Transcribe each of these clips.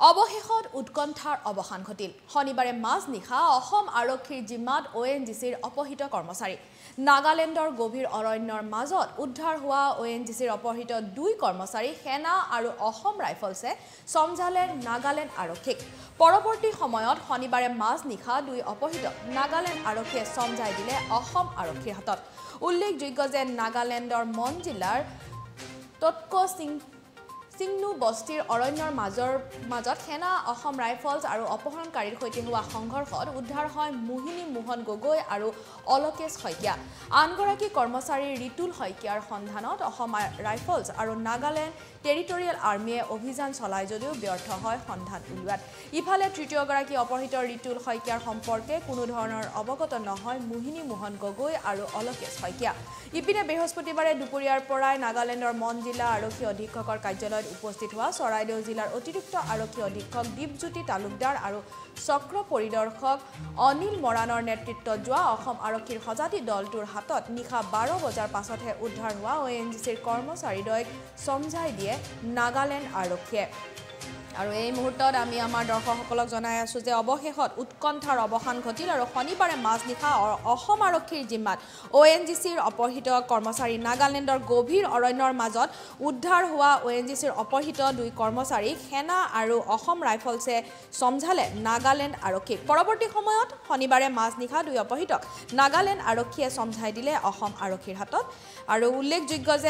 অৱশেষত উৎকণ্ঠাৰ অৱসান ঘটিল শনিবাৰে মাজনিশা অসম আৰক্ষীৰ জিম্মাত ONGCৰ অপহৃত কৰ্মচাৰী নাগালেণ্ডৰ গভীৰ অৰণ্যৰ মাজত উদ্ধাৰ হোৱা ONGCৰ অপহৃত দুই কৰ্মচাৰী সেনা আৰু অসম ৰাইফলছে সমঝালে নাগালেণ্ড আৰক্ষীক পৰৱৰ্তী সময়ত শনিবাৰে মাজনিশা দুই অপহৃত নাগালেণ্ড আৰক্ষীয়ে সমঝাই দিলে অসম আৰক্ষীৰ হাতত উল্লেখযোগ্য যে নাগালেণ্ডৰ মন জিলাৰ তৎক সিংনু বস্তিৰ অৰণ্যৰ মাজত সেনা অসম ৰাইফলছ আৰু অপহৰণকাৰীৰ সৈতে হোৱা সংঘৰ্ষত উদ্ধাৰ হয় মোহিনী মোহন গগৈ আৰু অলকেশ শইকীয়া আনগৰাকী কৰ্মচাৰী ৰিতুল শইকীয়াৰ সন্ধানত অসম ৰাইফলছ আৰু নাগালেণ্ড টেৰিটৰিয়েল আৰ্মিয়ে অভিযান চলাই যদিও ব্যৰ্থ হয় সন্ধান উলিওৱাত ইফালে তৃতীয়গৰাকী অপহৃত ৰিতুল শইকীয়াৰ সম্পৰ্কে কোনো ধৰণৰ অৱগত নহয় মোহিনী মোহন গগৈ আৰু অলকেশ শইকীয়া ইপিনে বৃহস্পতিবাৰে দুপৰীয়াৰ পৰাই নাগালেণ্ডৰ মন জিলা আৰক্ষী অধীক্ষকৰ কাৰ্যালয়ত উপস্থিত হোৱা চৰাইদেউ জিলাৰ অতিৰিক্ত আৰক্ষী অধীক্ষক দীপজ্যোতি তালুকদাৰ আৰু চক্ৰ পৰিদৰ্শক অনিল মৰাণৰ নেতৃত্বত যোৱা অসম আৰক্ষীৰ সজাতি দলটোৰ হাতত নিশা 12 বজাৰ পাছতহে উদ্ধাৰ হোৱা ONGCৰ কৰ্মচাৰীদ্বয়ক সমঝাই দিয়ে নাগালেণ্ড আৰক্ষীয়ে আৰু এই মুহূৰ্তত আমি আমাৰ দৰ্শকসকলক জনাই আছো যে অৱশেষত উৎকণ্ঠাৰ অৱসান ঘটিল আৰু শনিবাৰে মাজনিশা অসম আৰক্ষীৰ জিম্মাত ONGCৰ অপহৃত কৰ্মচাৰী নাগালেণ্ডৰ গভীৰ অৰণ্যৰ মাজত উদ্ধাৰ হোৱা ONGCৰ অপহৃত দুই কৰ্মচাৰী সেনা আৰু অসম ৰাইফলছে সমঝালে নাগালেণ্ড আৰক্ষীক পৰৱৰ্তী সময়ত শনিবাৰে মাজনিশা দুই অপহৃতক নাগালেণ্ড আৰক্ষীয়ে সমঝাই দিলে অসম আৰক্ষীৰ হাতত আৰু উল্লেখযোগ্য যে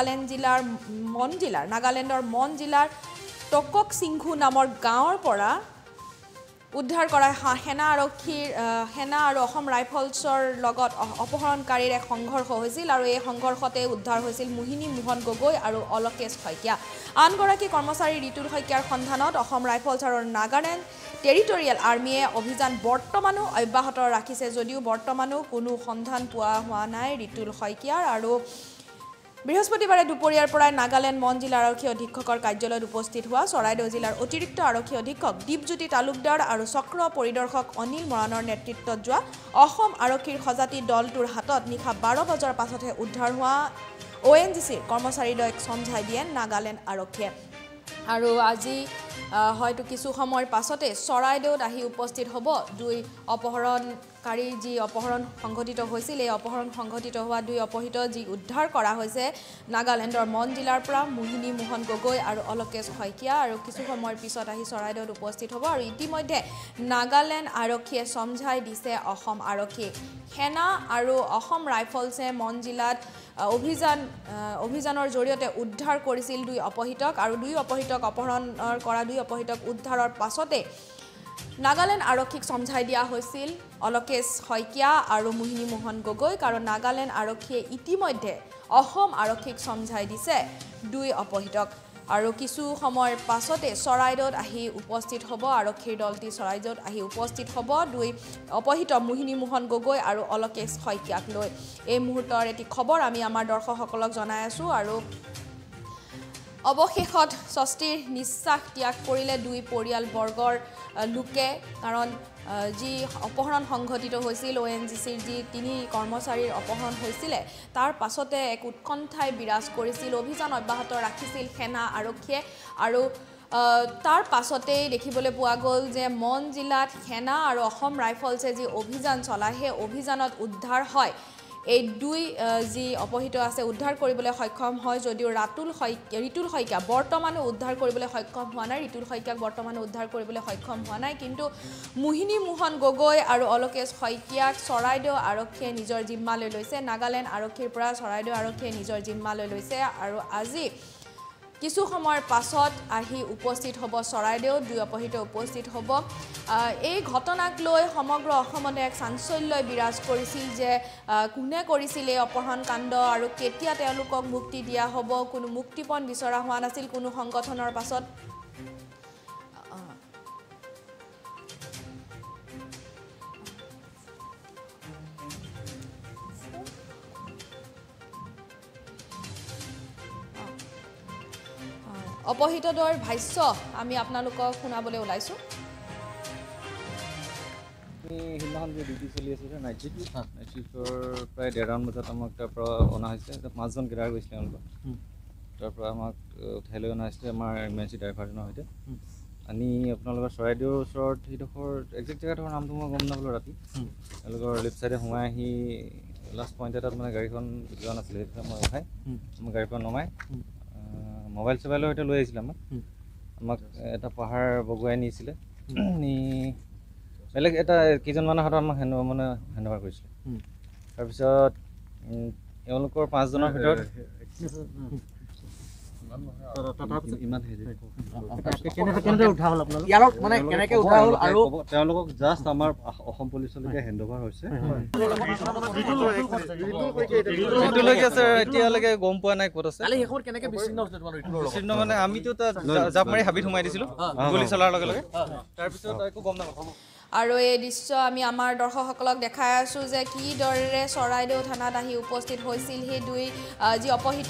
নাগালেণ্ডৰ মন জিলাৰ টকক সিংঘু নামৰ গাঁৱৰ পৰা উদ্ধাৰ কৰা সেনা আৰু অসম ৰাইফলছৰ লগত অপহৰণকাৰীৰ এক সংঘৰ্ষ হৈছিল আৰু এই সংঘৰ্ষতে উদ্ধাৰ হৈছিল মোহিনী মোহন গগৈ আৰু অলকেশ শইকীয়া আনগৰাকী কৰ্মচাৰী ৰিতুল শইকীয়াৰ সন্ধানত অসম ৰাইফলছ আৰু নাগালেণ্ড টেৰিটৰিয়েল আৰ্মিয়ে অভিযান বৰ্তমানো অব্যাহত ৰাখিছে যদিও বৰ্তমানো কোনো সন্ধান পোৱা হোৱা নাই ৰিতুল শইকীয়াৰ আৰু বৃহস্পতিবাৰে দুপৰীয়াৰ পৰাই নাগালেণ্ড মন জিলা আৰক্ষী অধীক্ষকৰ কাৰ্যালয়ত উপস্থিত হোৱা চৰাইদেউ জিলাৰ অতিৰিক্ত আৰক্ষী অধীক্ষক দীপজ্যোতি তালুকদাৰ আৰু চক্ৰ পৰিদৰ্শক অনিল মৰাণৰ নেতৃত্বত যোৱা অসম আৰক্ষীৰ সজাতি দলটোৰ হাতত নিশা 12 বজাৰ পাছতহে উদ্ধাৰ হোৱা ONGCৰ কৰ্মচাৰীদ্বয়ক সমঝাই দিয়ে নাগালেণ্ড আৰক্ষীয়ে আৰু আজি হয়তো কিছু সময়ৰ পাছতে চৰাইদেউত আহি উপস্থিত হ'ব দুই অপহৰণকাৰী যি অপহৰণ সংঘটিত হৈছিল এই অপহৰণ সংঘটিত হোৱা দুই অপহৃত যি উদ্ধাৰ কৰা হৈছে নাগালেণ্ডৰ মন জিলাৰ পৰা মোহিনী মোহন গগৈ আৰু অলকেশ শইকীয়া আৰু কিছু সময়ৰ পিছত আহি চৰাইদেউত উপস্থিত হ'ব আৰু ইতিমধ্যে নাগালেণ্ড আৰক্ষীয়ে সমঝাই দিছে অসম আৰক্ষীক সেনা আৰু অসম ৰাইফলছে মন জিলাত অভিযানৰ জৰিয়তে উদ্ধাৰ কৰিছিল দুই অপহৃতক আৰু দুই অপহৃতক অপহৰণৰ কৰা দুই অপহৃতক উদ্ধাৰৰ পাছতে নাগালেণ্ড আৰক্ষীক সমঝাই দিয়া হৈছিল অলকেশ শইকীয়া আৰু মোহিনী মোহন গগৈ কাৰণ নাগালেণ্ড আৰক্ষীয়ে ইতিমধ্যে অসম আৰক্ষীক সমঝাই দিছে দুই অপহৃতক আৰু কিছু সময়ৰ পাছতে চৰাইদেউত আহি উপস্থিত হ'ব আৰক্ষীৰ দলটি চৰাইদেউত আহি উপস্থিত হ'ব দুই অপহৃত মোহিনী মোহন গগৈ আৰু অলকেশ শইকীয়াক লৈ এই মুহূৰ্তৰ এটি খবৰ আমি আমাৰ দৰ্শকসকলক জনাই আছো আৰু অৱশেষত স্বস্তিৰ নিশ্বাস ত্যাগ কৰিলে দুই পৰিয়ালবৰ্গৰ লোকে কাৰণ যি অপহৰণ সংঘটিত হৈছিল ONGCৰ যি তিনি কৰ্মচাৰীৰ অপহৰণ হৈছিলে তাৰ পাছতে এক উৎকণ্ঠাই বিৰাজ কৰিছিল অভিযান অব্যাহত ৰাখিছিল সেনা আৰক্ষীয়ে আৰু তাৰ পাছতে দেখিবলৈ পোৱা গ'ল যে মন জিলাত সেনা আৰু অসম ৰাইফলছে যি অভিযান চলায় সেই অভিযানত উদ্ধাৰ হয় এই দুই যি অপহৃত আছে উদ্ধাৰ কৰিবলৈ সক্ষম হয় যদিও ৰিতুল শইকীয়া বৰ্তমানো উদ্ধাৰ কৰিবলৈ সক্ষম হোৱা নাই ৰিতুল শইকীয়াক বৰ্তমানো উদ্ধাৰ কৰিবলৈ সক্ষম হোৱা নাই কিন্তু মোহিনী মোহন গগৈ আৰু অলকেশ শইকীয়াক চৰাইদেউ আৰক্ষীয়ে নিজৰ জিম্মালৈ লৈছে নাগালেণ্ড আৰক্ষীৰ পৰা চৰাইদেউ আৰক্ষীয়ে নিজৰ জিম্মালৈ লৈছে আৰু আজি কিছু সময়ৰ পাছত আহি উপস্থিত হ'ব চৰাইদেউ দুই অপহৃত উপস্থিত হ'ব এই ঘটনাক লৈ সমগ্ৰ অসমতে এক চাঞ্চল্যই বিৰাজ কৰিছিল যে কোনে কৰিছিল এই অপহৰণ কাণ্ড আৰু কেতিয়া তেওঁলোকক মুক্তি দিয়া হ'ব কোনো মুক্তিপণ বিচৰা হোৱা নাছিল কোনো সংগঠনৰ পাছত অপহৃতদ্বয়ৰ ভাষ্য আমি আপোনালোকক শুনাবলৈ ওলাইছো সিদিনাখন যে ডিউটি চলি আছিলে নাইট শ্বিফ্টৰ প্ৰায় 1:30 বজাত আমাক তাৰ পৰা অনা হৈছে 5জন গ্ৰেডাৰ গৈছিলে তেওঁলোকৰ তাৰ পৰা আমাক উঠাই লৈ অনা হৈছিলে আমাৰ ইমাৰ্জেঞ্চি ড্ৰাইভাৰজনৰ সৈতে আনি আপোনালোকৰ চৰাইদেউৰ ওচৰত সেইডোখৰ একজেক্ট জেগাডোখৰ নামটো মই গম নাপালোঁ ৰাতি তেওঁলোকৰ লেফ্ট চাইডে সোমাই আহি লাষ্ট পইণ্ট এটাত মানে গাড়ীখন যোৱা নাছিলে সেইটো মই উঠাই মই গাড়ীৰ পৰা নমাই মোবাইল চবাইলৰ সৈতে লৈ আহিছিলে আমাক এটা পাহাৰ বগুৱাই নিছিলে নি বেলেগ এটা কেইজনমানৰ হাতত আমাক হেণ্ডঅভাৰ কৰিছিলে তাৰপিছত এওঁলোকৰ 5 জনৰ ভিতৰত তেওঁলোকক জাষ্ট আমাৰ অসম পুলিচলৈকে হেণ্ডঅভাৰ হৈছে এতিয়ালৈকে গম পোৱা নাই ক'ত আছে বিচ্ছিন্ন মানে আমিতো তাত জাপ মাৰি হাবিত সোমাই দিছিলোঁ গুলী চলাৰ লগে লগে তাৰপিছত একো গম নাপাওঁ আৰু এই দৃশ্য আমি আমাৰ দৰ্শকসকলক দেখাই আছোঁ যে কিদৰে চৰাইদেউ থানাত আহি উপস্থিত হৈছিল সেই দুই যি অপহৃত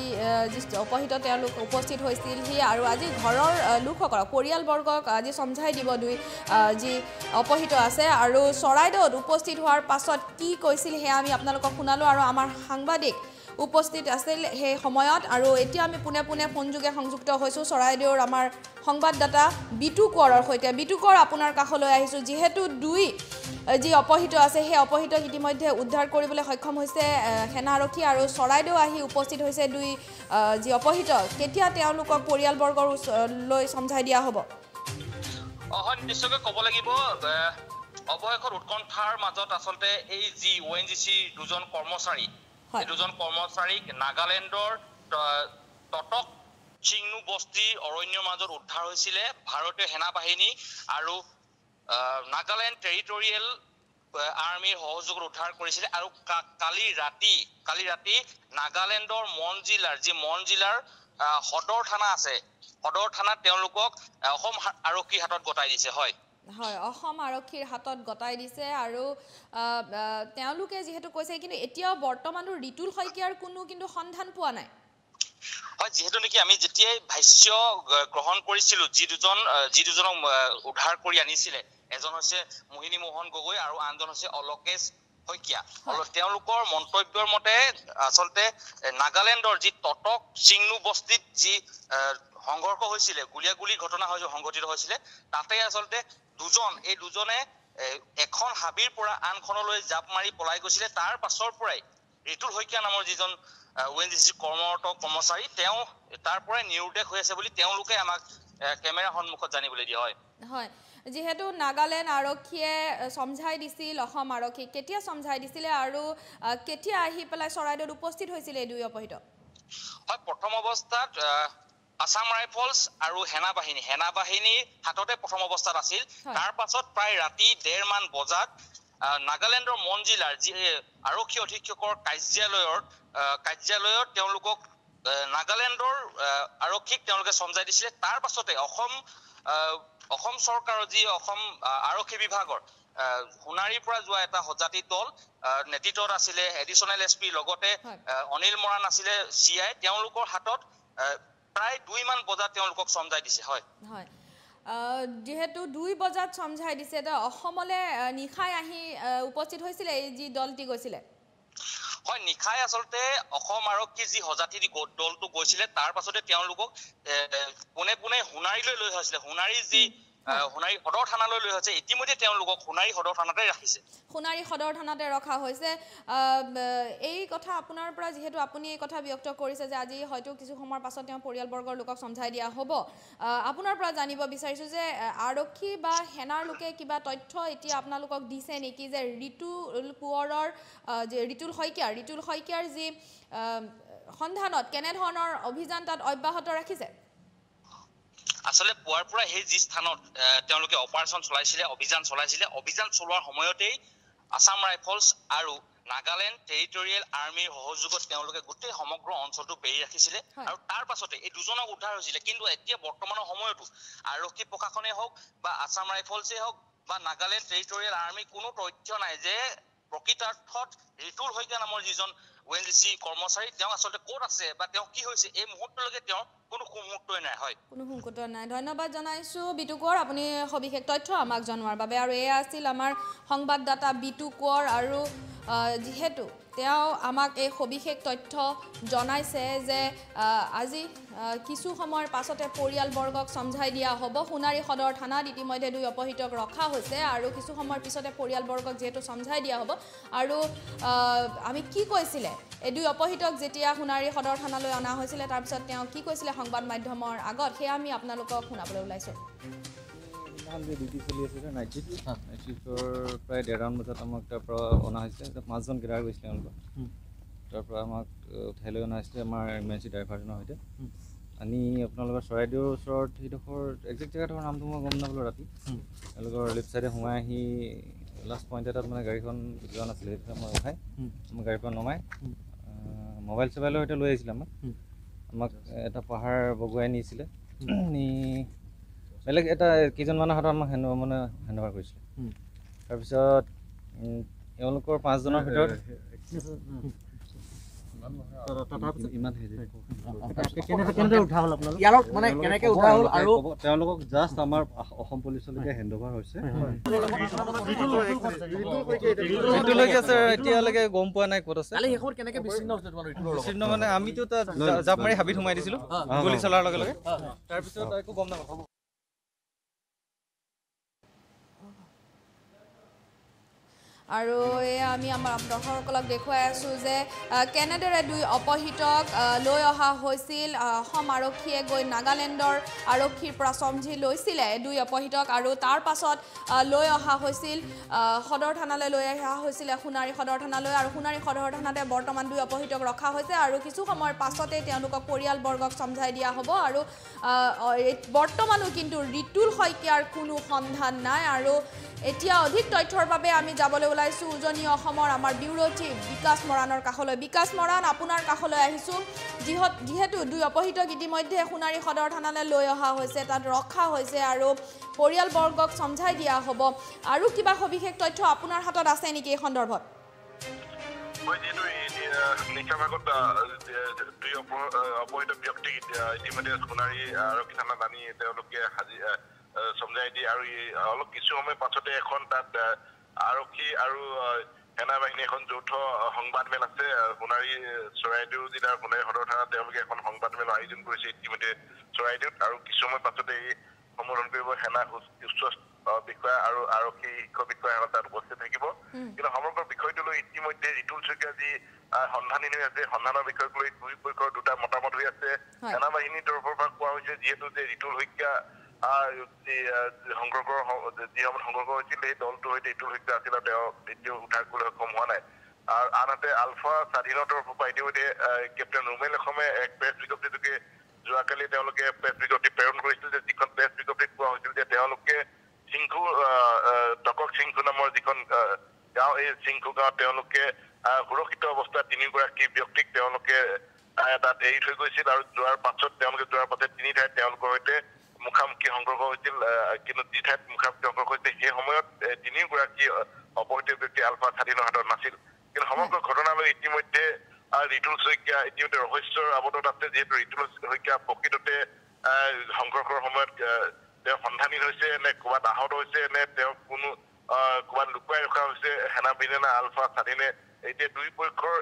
তেওঁলোক উপস্থিত হৈছিলহি আৰু আজি ঘৰৰ লোকসকলক পৰিয়ালবৰ্গক আজি সমঝাই দিব দুই যি অপহৃত আছে আৰু চৰাইদেউত উপস্থিত হোৱাৰ পাছত কি কৈছিল সেয়া আমি আপোনালোকক শুনালোঁ আৰু আমাৰ সাংবাদিক উপস্থিত আছিল সেই সময়ত আৰু এতিয়া আমি পোনে পোনে ফোনযোগে সংযুক্ত হৈছোঁ চৰাইদেউৰ আমাৰ সংবাদদাতা বিটু কোঁৱৰৰ সৈতে বিটু কোঁৱৰ আপোনাৰ কাষলৈ আহিছোঁ যিহেতু দুই যি অপহৃত আছে সেই অপহৃতক ইতিমধ্যে উদ্ধাৰ কৰিবলৈ সক্ষম হৈছে সেনা আৰক্ষী আৰু চৰাইদেউ আহি উপস্থিত হৈছে দুই যি অপহৃত কেতিয়া তেওঁলোকক পৰিয়ালবৰ্গৰ লৈ সমঝাই দিয়া হ'ব নিশ্চয়কৈ ক'ব লাগিব অৱশেষত উৎকণ্ঠাৰ মাজত আচলতে এই যি ONGC দুজন কৰ্মচাৰী দুজন কৰ্মচাৰীক নাগালেণ্ডৰ টটক চিংনু বস্তি অৰণ্যৰ মাজত উদ্ধাৰ হৈছিলে ভাৰতীয় সেনা বাহিনী আৰু নাগালেণ্ড টেৰিটৰিয়েল আৰ্মিৰ সহযোগত উদ্ধাৰ কৰিছিলে আৰু কালি ৰাতি নাগালেণ্ডৰ মন জিলাৰ সদৰ থানা আছে সদৰ থানাত তেওঁলোকক অসম আৰক্ষীৰ হাতত গতাই দিছে হয় অসম আৰক্ষীৰ হাতত গতাই দিছে আৰু তেওঁলোকে যিহেতু কৈছে কিন্তু এতিয়াও বৰ্তমানৰ ৰিতুল শইকীয়াৰ কোনো কিন্তু সন্ধান পোৱা নাই হয় যেহেতু নেকি আমি যেতিয়াই ভাষ্য গ্ৰহণ কৰিছিলোঁ যি দুজনক উদ্ধাৰ কৰি আনিছিলে এজন হৈছে মোহিনী মোহন গগৈ আৰু আনজন হৈছে অলোকেশ শইকীয়া তেওঁলোকৰ মন্তব্যৰ মতে আচলতে নাগালেণ্ডৰ যি টটক চিংনু বস্তিত যি সংঘৰ্ষ হৈছিলে গুলীয়াগুলী ঘটনা সংঘটিত হৈছিলে তাতে আচলতে এই দুজনে এখন হাবিৰ পৰা আনখনলৈ জাপ মাৰি পলাই গৈছিলে তাৰ পাছৰ পৰাই ৰিতুল শইকীয়া নামৰ যিজন ONGC কৰ্মৰত কৰ্মচাৰী তেওঁ তাৰ পৰাই নিৰুদ্দেশ হৈ আছে বুলি তেওঁলোকে আমাক কেমেৰা সন্মুখত জানিবলৈ দিয়া হয় যেহেতু নাগালেণ্ড আৰক্ষীয়ে সমঝাই দিছিল অসম আৰক্ষীক কেতিয়া সমঝাই দিছিলে আৰু কেতিয়া আহি পেলাই চৰাইদেউত উপস্থিত হৈছিলে এই দুই অপহৃত হয় প্ৰথম অৱস্থাত আসাম ৰাইফলছ আৰু সেনাবাহিনীৰ হাততে প্ৰথম অৱস্থাত আছিল তাৰ পাছত প্ৰায় ৰাতি 1:30 মান বজাত নাগালেণ্ডৰ মন জিলাৰ যি আৰক্ষী অধীক্ষকৰ কাৰ্যালয়ত তেওঁলোকক নাগালেণ্ডৰ আৰক্ষীক তেওঁলোকে সমঝাই দিছিলে তাৰ পাছতে অসম চৰকাৰৰ যি অসম আৰক্ষী বিভাগৰ সোণাৰীৰ পৰা যোৱা এটা সজাতি দল নেতৃত্বত আছিলে এডিচনেল SP লগতে অনিল মৰাণ আছিলে CI তেওঁলোকৰ হাতত প্ৰায় 2 মান বজাত তেওঁলোকক সমঝাই দিছে হয় যেহেতু 2 বজাত সমঝাই দিছে তো অসমলৈ নিখাই আহি উপস্থিত হৈছিলে এই যি দলটি গৈছিলে হয় নিখাই আচলতে অসম আৰক্ষী যি সজাতি দলটো গৈছিলে তাৰ পাছতে তেওঁলোকক পোনে পোনে সোণাৰীলৈ লৈ হৈছিলে সোণাৰী সদৰ থানালৈ লৈ হৈছে ইতিমধ্যে তেওঁলোকক সোণাৰী সদৰ থানাতে ৰাখিছে সোণাৰী সদৰ থানাতে ৰখা হৈছে এই কথা আপোনাৰ পৰা যেহেতু আপুনি এই কথা ব্যক্ত কৰিছে যে আজি হয়তো কিছু সময়ৰ পাছত তেওঁ পৰিয়ালবৰ্গৰ লোকক সমঝাই দিয়া হ'ব আপোনাৰ পৰা জানিব বিচাৰিছোঁ যে আৰক্ষী বা সেনাৰ লোকে কিবা তথ্য এতিয়া আপোনালোকক দিছে নেকি যে ৰিতুল কোঁৱৰৰ যে ৰিতুল শইকীয়াৰ যি সন্ধানত কেনেধৰণৰ অভিযান তাত অব্যাহত ৰাখিছে আসলে পুৱাৰ পৰা সেই যি স্থানত তেওঁলোকে অপাৰেচন চলাইছিলে অভিযান চলোৱাৰ সময়তেই আসাম ৰাইফলছ আৰু নাগালেণ্ড টেৰিটৰিয়েল আৰ্মিৰ সহযোগত তেওঁলোকে গোটেই সমগ্ৰ অঞ্চলটো বেৰি ৰাখিছিলে আৰু তাৰ পাছতে এই দুজনক উদ্ধাৰ হৈছিলে কিন্তু এতিয়া বৰ্তমানৰ সময়তো আৰক্ষী প্ৰশাসনে হওক বা আসাম ৰাইফলছে হওক বা নাগালেণ্ড টেৰিটৰিয়েল আৰ্মি কোনো তথ্য নাই যে প্ৰকৃতাৰ্থত ৰিতুল শইকীয়া নামৰ যিজন ONGC কৰ্মচাৰী তেওঁ আচলতে ক'ত আছে বা তেওঁ কি হৈছে এই মুহূৰ্তলৈকে তেওঁ কোনো মুহূৰ্তই নাই হয় কোনো মুহূৰ্ত নাই ধন্যবাদ জনাইছোঁ বিটু কোঁৱৰ আপুনি সবিশেষ তথ্য আমাক জনোৱাৰ বাবে আৰু এয়া আছিল আমাৰ সংবাদদাতা বিটু কোঁৱৰ আৰু যিহেতু তেওঁ আমাক এই সবিশেষ তথ্য জনাইছে যে আজি কিছু সময়ৰ পাছতে পৰিয়ালবৰ্গক সমঝাই দিয়া হ'ব সোণাৰী সদৰ থানাত ইতিমধ্যে দুই অপহৃতক ৰখা হৈছে আৰু কিছু সময়ৰ পিছতে পৰিয়ালবৰ্গক যেহেতু সমঝাই দিয়া হ'ব আৰু আমি কি কৈছিলে এই দুই অপহৃতক যেতিয়া সোণাৰী সদৰ থানালৈ অনা হৈছিলে তাৰ পিছত তেওঁ কি কৈছিলে সংবাদ মাধ্যমৰ আগত সেয়া আমি আপোনালোকক শুনাবলৈ ওলাইছো ডিউটি চলি আছে নাইট চিফ্টৰ প্ৰায় 1:30 বজাত আমাক তাৰ পৰা অনা হৈছে 5জন গ্ৰেডাৰ গৈছিলে তেওঁলোকৰ তাৰ পৰা আমাক উঠাই লৈ অনা হৈছিলে আমাৰ ইমাৰ্জেঞ্চি ড্ৰাইভাৰজনৰ সৈতে আনি আপোনালোকৰ চৰাইদেউৰ ওচৰত সেইডোখৰ একজেক্ট জেগাটোৰ নামটো মই গম নাপালোঁ ৰাতি তেওঁলোকৰ লেফ্ট চাইডে সোমাই আহি লাষ্ট পইণ্ট এটাত মানে গাড়ীখন যোৱা নাছিলে সেইটো মই উঠাই মই গাড়ীৰ পৰা নমাই মোবাইল চবাইলৰ সৈতে লৈ আহিছিলে আমাক এটা পাহাৰ বগুৱাই নিছিলে নি বেলেগ এটা কেইজনমানৰ হাতত আমাক হেণ্ডঅভাৰ কৰিছিলে তাৰপিছত এওঁলোকৰ 5জনৰ ভিতৰত তেওঁলোকক জাষ্ট আমাৰ অসম পুলিচলৈকে হেণ্ডঅভাৰ হৈছে এতিয়ালৈকে গম পোৱা নাই ক'ত আছে বিচ্ছিন্ন মানে আমিতো তাত জাপ মাৰি হাবিত সোমাই দিছিলোঁ গুলী চলাৰ লগে লগে তাৰপিছত একো গম নাপাওঁ আৰু এয়া আমি আমাৰ দৰ্শকসকলক দেখুৱাই আছোঁ যে কেনেদৰে দুই অপহৃতক লৈ অহা হৈছিল অসম আৰক্ষীয়ে গৈ নাগালেণ্ডৰ আৰক্ষীৰ পৰা সমঝি লৈছিলে দুই অপহৃতক আৰু তাৰ পাছত লৈ অহা হৈছিল সদৰ থানালৈ লৈ অহা হৈছিলে সোণাৰী সদৰ থানালৈ আৰু সোণাৰী সদৰ থানাতে বৰ্তমান দুই অপহৃতক ৰখা হৈছে আৰু কিছু সময়ৰ পাছতে তেওঁলোকক পৰিয়ালবৰ্গক সমঝাই দিয়া হ'ব আৰু বৰ্তমানো কিন্তু ৰিতুল শইকীয়াৰ কোনো সন্ধান নাই আৰু এতিয়া অধিক তথ্যৰ বাবে আমি যাবলৈ ওলাইছো উজনি অসমৰ আমাৰ ব্যুৰো চিফ বিকাশ মৰাণৰ কাষলৈ বিকাশ মৰাণ আপোনাৰ কাষলৈ আহিছো যিহেতু দুই অপহৃতক ইতিমধ্যে সোণাৰী সদৰ থানালৈ লৈ অহা হৈছে তাত ৰখা হৈছে আৰু পৰিয়ালবৰ্গক সমঝাই দিয়া হ'ব আৰু কিবা সবিশেষ তথ্য আপোনাৰ হাতত আছে নেকি এই সন্দৰ্ভত মই যেটো নিচাভাগত দুই অপহৃত ব্যক্তি ইতিমধ্যে সোণাৰী আৰক্ষী থানাত আনি তেওঁলোকে সমঝাই দিয়ে আৰু অলপ কিছু সময় পাছতে এখন তাত আৰক্ষী আৰু সেনা বাহিনী এখন যৌথ সংবাদমেল আছে সোণাৰী চৰাইদেউ জিলাৰ সোণাৰী সদৰ থানাত তেওঁলোকে এখন সংবাদমেল আয়োজন কৰিছে ইতিমধ্যে চৰাইদেউত আৰু কিছু সময় পাছতে এই সম্বোধন কৰিব সেনা উচ্চ বিষয়া আৰু আৰক্ষী শিক্ষক বিষয়া তাত উপস্থিত থাকিব কিন্তু সমগ্ৰ বিষয়টো লৈ ইতিমধ্যে ৰিতুল শইকীয়া যি সন্ধানী হৈ আছে সন্ধানৰ বিষয়ক লৈ দুই পক্ষৰ দুটা মতামত হৈ আছে সেনা বাহিনীৰ তৰফৰ পৰা কোৱা হৈছে যিহেতু যে ৰিতুল শইকীয়া সংঘৰ্ষ হৈছিল এই দলটোৰ সৈতে ৰিতুল শইকীয়া আছিল আৰু তেওঁ এতিয়াও উদ্ধাৰ কৰিবলৈ সক্ষম হোৱা নাই আৰু আনহাতে আলফা স্বাধীনৰ তৰফৰ পৰা ইতিমধ্যে কেপ্টেইন ৰুমেল অসমে এক প্ৰেছ বিজ্ঞপ্তিটোকে যোৱাকালি তেওঁলোকে প্ৰেছ বিজ্ঞপ্তি প্ৰেৰণ কৰিছিল যে যিখন প্ৰেছ বিজ্ঞপ্তিত কোৱা হৈছিল যে তেওঁলোকে সিংখু টকক সিংখু নামৰ যিখন গাঁও এই সিংখু গাঁৱত তেওঁলোকে সুৰক্ষিত অৱস্থাত 3গৰাকী ব্যক্তিক তেওঁলোকে তাত এৰি থৈ গৈছিল আৰু যোৱাৰ পাছত তিনি ঠাইত তেওঁলোকৰ সৈতে মুখামুখি সংঘৰ্ষ হৈছিল কিন্তু যি ঠাইত মুখামুখি সংঘৰ্ষ হৈছিল সেই সময়ত 3গৰাকী অপহৃত ব্যক্তি আলফা স্বাধীনৰ হাতত নাছিল কিন্তু সমগ্ৰ ঘটনালৈ ইতিমধ্যে ৰিতুল শইকীয়া ইতিমধ্যে ৰহস্যৰ আৱদ্ধত আছে যিহেতু ৰিতুল শইকীয়া প্ৰকৃততে সংঘৰ্ষৰ সময়ত তেওঁ সন্ধানহীন হৈছে নে ক'ৰবাত আহত হৈছে নে তেওঁ কোনো ক'ৰবাত লুকুৱাই ৰখা হৈছে সেনা বাহিনী নে আলফা স্বাধীনে এতিয়া দুই পক্ষৰ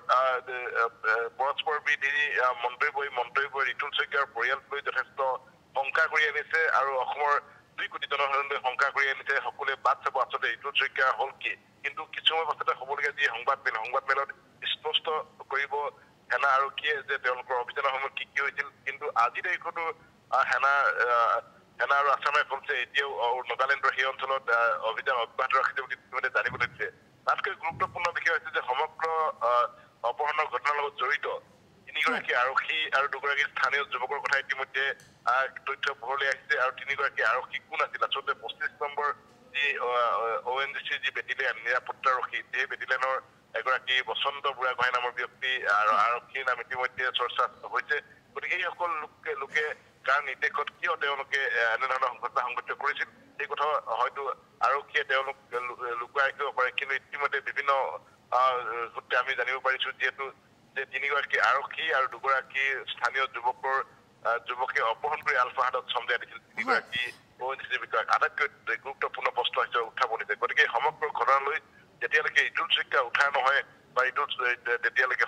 পৰস্পৰ বিৰোধী মন্তব্য ৰিতুল শইকীয়াৰ পৰিয়ালক লৈ যথেষ্ট শংকা কৰি আনিছে আৰু অসমৰ 2 কোটি জনসাধাৰণে শংকা কৰি আনিছে সকলোৱে বাদ চাব আচলতে ৰিতুল শইকীয়া হ'ল কি কিন্তু কিছু সময় পাছতে হ'বলগীয়া যি সংবাদমেলত স্পষ্ট কৰিব সেনা আৰক্ষীয়ে যে তেওঁলোকৰ অভিযানৰ সময়ত কি হৈছিল কিন্তু আজি তাৰিখতো সেনা আৰু আছাম ৰাইফলছে এতিয়াও নাগালেণ্ডৰ সেই অঞ্চলত অভিযান অব্যাহত ৰাখিছে বুলি ইতিমধ্যে জানিবলৈ দিছে তাতকৈ গুৰুত্বপূৰ্ণ বিষয় হৈছে যে সমগ্ৰ অপহৰণৰ ঘটনাৰ লগত জড়িত 3গৰাকী আৰক্ষী আৰু 2গৰাকী স্থানীয় যুৱকৰ কথা ইতিমধ্যে তথ্য পোহৰলৈ আহিছে আৰু 3গৰাকী আৰক্ষী কোন আছিল আচলতে 25 নম্বৰ যি ONGC যি বেটেলিয়ান নিৰাপত্তাৰক্ষী সেই বেটেলিয়ানৰ এগৰাকী বসন্ত বুঢ়াগোহাঁই নামৰ ব্যক্তি আৰু আৰক্ষীৰ নাম ইতিমধ্যে চৰ্চা হৈছে গতিকে এইসকল লোকে কাৰ নিৰ্দেশত কিয় তেওঁলোকে এনেধৰণৰ ঘটনা সংঘটিত কৰিছিল সেই কথা হয়তো আৰক্ষীয়ে তেওঁলোক লুকুৱাই ৰাখিব পাৰে কিন্তু ইতিমধ্যে বিভিন্ন সূত্ৰে আমি জানিব পাৰিছো যিহেতু যে 3গৰাকী আৰক্ষী আৰু 2গৰাকী স্থানীয় যুৱকে অপহৰণ কৰি আলফা হাতত সমঝাই দিছিল 3গৰাকী ONGC বিষয়াক আটাইতকৈ গুৰুত্বপূৰ্ণ প্ৰশ্ন হিচাপে উত্থাপন হৈছে গতিকে সমগ্ৰ ঘটনালৈ যেতিয়ালৈকে ৰিতুল শইকীয়া উদ্ধাৰ নহয় বা এইটো তেতিয়ালৈকে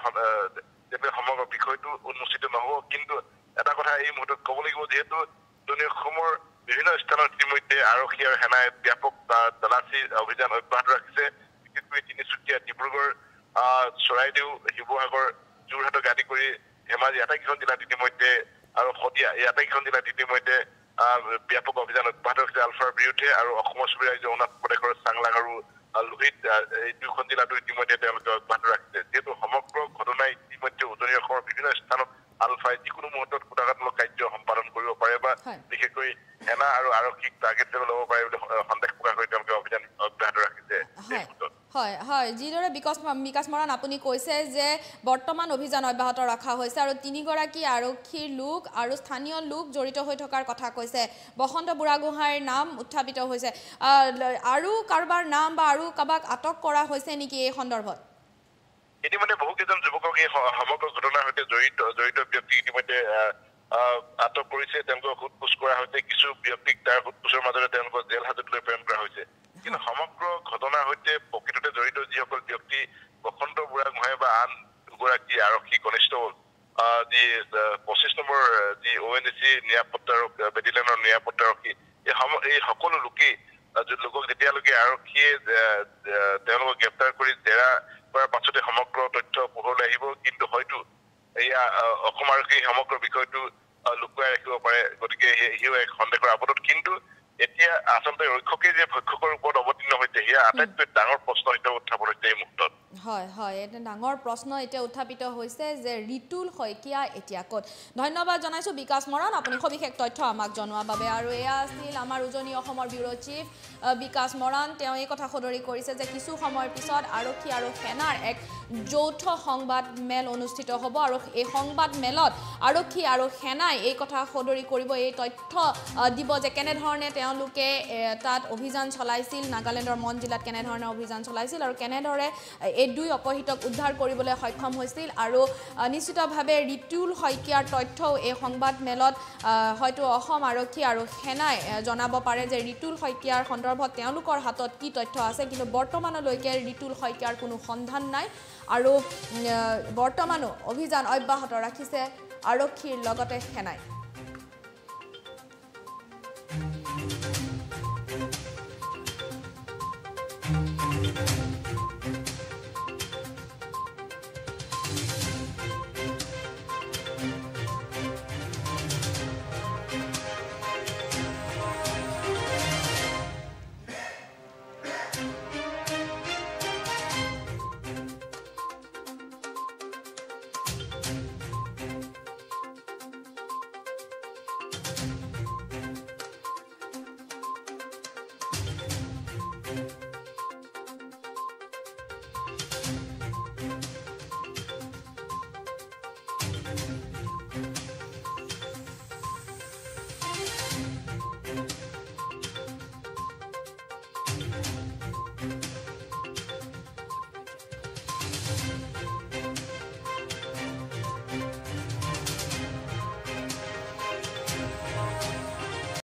সমগ্ৰ বিষয়টো উন্মোচিত নহ'ব কিন্তু এটা কথা এই মুহূৰ্তত ক'ব লাগিব যিহেতু উজনি অসমৰ বিভিন্ন স্থানত ইতিমধ্যে আৰক্ষী আৰু সেনাই ব্যাপক তালাচী অভিযান অব্যাহত ৰাখিছে বিশেষকৈ তিনিচুকীয়া ডিব্ৰুগড় চৰাইদেউ শিৱসাগৰ যোৰহাটক আদি কৰি ধেমাজি আটাইকেইখন জিলাত ইতিমধ্যে আৰু শদিয়া এই আটাইকেইখন জিলাত ইতিমধ্যে ব্যাপক অভিযান অব্যাহত ৰাখিছে আলফাৰ বিৰুদ্ধে আৰু অসমৰ চুবুৰীয়া ৰাজ্য অৰুণাচল প্ৰদেশৰ চাংলাং আৰু লোহিত এই দুখন জিলাতো ইতিমধ্যে তেওঁলোকে অব্যাহত ৰাখিছে যিহেতু সমগ্ৰ ঘটনাই ইতিমধ্যে উজনি অসমৰ বিভিন্ন স্থানত আলফাই যিকোনো মুহূৰ্তত কুটাঘাতমূলক কাৰ্য সম্পাদন কৰিব পাৰে বা বিশেষকৈ সেনা আৰু আৰক্ষীক টাৰ্গেট কৰি ল'ব পাৰে বুলি সন্দেহ প্ৰকাশ কৰি তেওঁলোকে অভিযান অব্যাহত ৰাখিছে হয় হয় যিদৰে বিকাশ মৰাণ আপুনি কৈছে যে বৰ্তমান অভিযান অব্যাহত ৰখা হৈছে আৰু 3 গৰাকী আৰক্ষীৰ লোক আৰু স্থানীয় লোক জড়িত হৈ থকাৰ কথা কৈছে বসন্ত বুঢ়াগোহাঁইৰ নাম উত্থাপিত হৈছে আৰু কাৰোবাৰ নাম বা আৰু কাবাক আটক কৰা হৈছে নেকি এই সন্দৰ্ভত ইতিমধ্যে বহুকেইজন যুৱকক এই সমগ্ৰ ঘটনাৰ সৈতে জড়িত ব্যক্তি ইতিমধ্যে আটক কৰিছে তেওঁলোকক সোধপোছ কৰা হৈছে কিছু ব্যক্তিক তাৰ সোধপোছৰ মাজতে তেওঁলোকক জেল হাজতলৈ প্ৰেৰণ কৰা হৈছে কিন্তু সমগ্ৰ ঘটনাৰ সৈতে প্ৰকৃততে জড়িত যিসকল ব্যক্তি বসন্ত বুঢ়াগোহাঁই বা আন দুগৰাকী আৰক্ষী কনিষ্টবল যি 25 নম্বৰ যি ONGC নিৰাপত্তা বেটেলিয়নৰ নিৰাপত্তাৰক্ষী এই সকলো লোকেই লোকক যেতিয়ালৈকে আৰক্ষীয়ে তেওঁলোকক গ্ৰেপ্তাৰ কৰি জেৰা কৰাৰ পাছতে সমগ্ৰ তথ্য পোহৰলৈ আহিব কিন্তু হয়তো এয়া অসম আৰক্ষীয়ে সমগ্ৰ বিষয়টো লুকুৱাই ৰাখিব পাৰে গতিকে সিও এক সন্দেহৰ আৱদ্ধত কিন্তু এতিয়া আচলতে ৰক্ষকে যে ভক্ষকৰ ওপৰত অৱতীৰ্ণ হৈছে সেয়া আটাইতকৈ ডাঙৰ প্ৰশ্ন এতিয়া উত্থাপন হৈছে এই মুহূৰ্তত হয় হয় এটা ডাঙৰ প্ৰশ্ন এতিয়া উত্থাপিত হৈছে যে ৰিতুল শইকীয়া এতিয়া ক'ত ধন্যবাদ জনাইছো বিকাশ মৰাণ আপুনি সবিশেষ তথ্য আমাক জনোৱাৰ বাবে আৰু এয়া আছিল আমাৰ উজনি অসমৰ ব্যুৰ চিফ বিকাশ মৰাণ তেওঁ এই কথা সদৰি কৰিছে যে কিছু সময়ৰ পিছত আৰক্ষী আৰু সেনাৰ এক যৌথ সংবাদ মেল অনুষ্ঠিত হ'ব আৰু এই সংবাদ মেলত আৰক্ষী আৰু সেনাই এই কথা সদৰি কৰিব এই তথ্য দিব যে কেনেধৰণে তেওঁলোকে তাত অভিযান চলাইছিল নাগালেণ্ডৰ মন জিলাত কেনেধৰণে অভিযান চলাইছিল আৰু কেনেদৰে এই দুই অপহৃতক উদ্ধাৰ কৰিবলৈ সক্ষম হৈছিল আৰু নিশ্চিতভাৱে ৰিতুল শইকীয়াৰ তথ্যও এই সংবাদ মেলত হয়তো অসম আৰক্ষী আৰু সেনাই জনাব পাৰে যে ৰিতুল শইকীয়াৰ সন্দৰ্ভত তেওঁলোকৰ হাতত কি তথ্য আছে কিন্তু বৰ্তমানলৈকে ৰিতুল শইকীয়াৰ কোনো সন্ধান নাই আৰু বৰ্তমানো অভিযান অব্যাহত ৰাখিছে আৰক্ষীৰ লগতে সেনাই